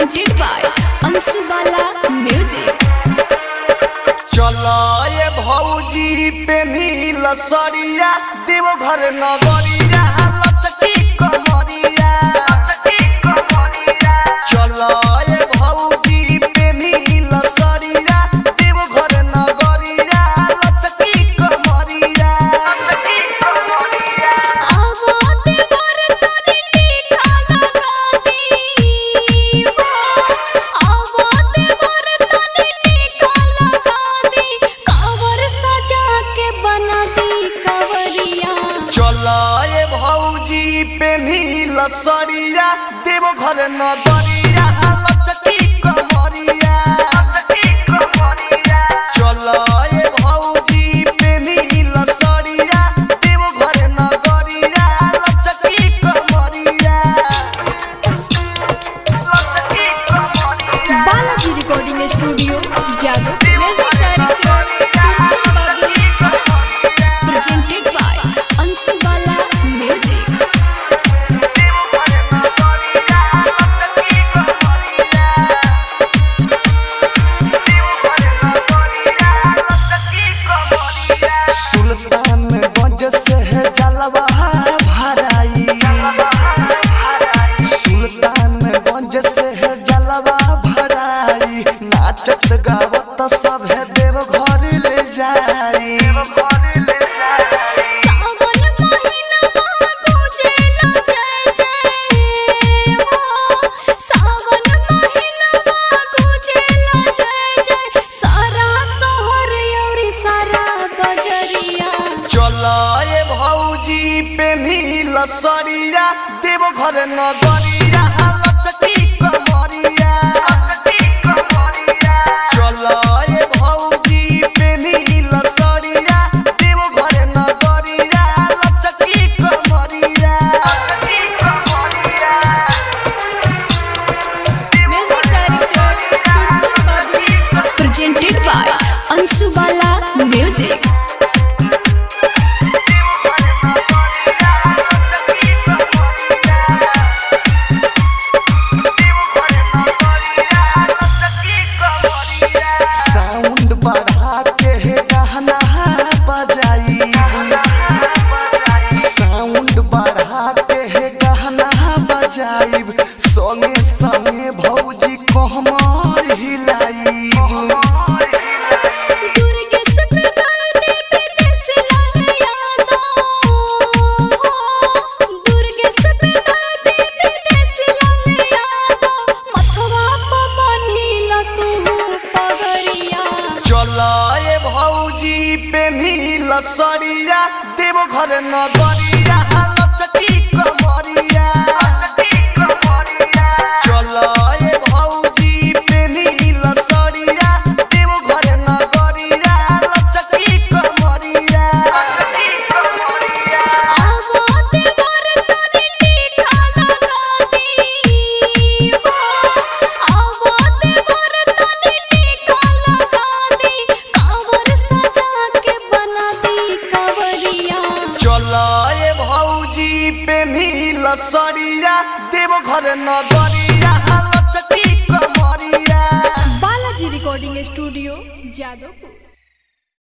presented by Anshubala music. चलो ये भौजी पेन्हिल सरिया देवघर नगरिया लचकी कमरिया। चलो ये भौजी पेन्हिल सरिया देवघर नगरिया लचकी कमरिया। चलो ये भौजी पेन्हिल सरिया देवघर नगरिया लचकी कमरिया। चलो ये भौजी पेन्हिल सरिया देवघर नगरिया लचकी कमरिया। बालाजी रिकॉर्डिंग स्टूडियो जादू। presented by Anshubala music. Sultanganj से है जलवा भराई। सुल्तानगंज से है जलवा भराई। नाचत गावत सब है देवघर ले जाई। चलो ये भौजी पेन्हिल सरिया देवघर नगरिया लचकी कमरिया। चलो ये भौजी पेन्हिल सरिया देवघर नगरिया लचकी कमरिया। presented by Anshubala music. Sound बढ़ा के गाना बजाइब। साउंड बढ़ा के गाना बजाइब। संगे संगे भौजी कहमर हिलाइब। चलो ये भौजी पेन्हिल सरिया देवघर नगरिया लचकी कमरिया। चलो ये भौजी पेन्हिल सरिया देवघर नगरिया लचकी कमरिया। चलो ये भौजी पेन्हिल सरिया देवघर नगरिया लचकी कमरिया। बालाजी रिकॉर्डिंग स्टूडियो जादू।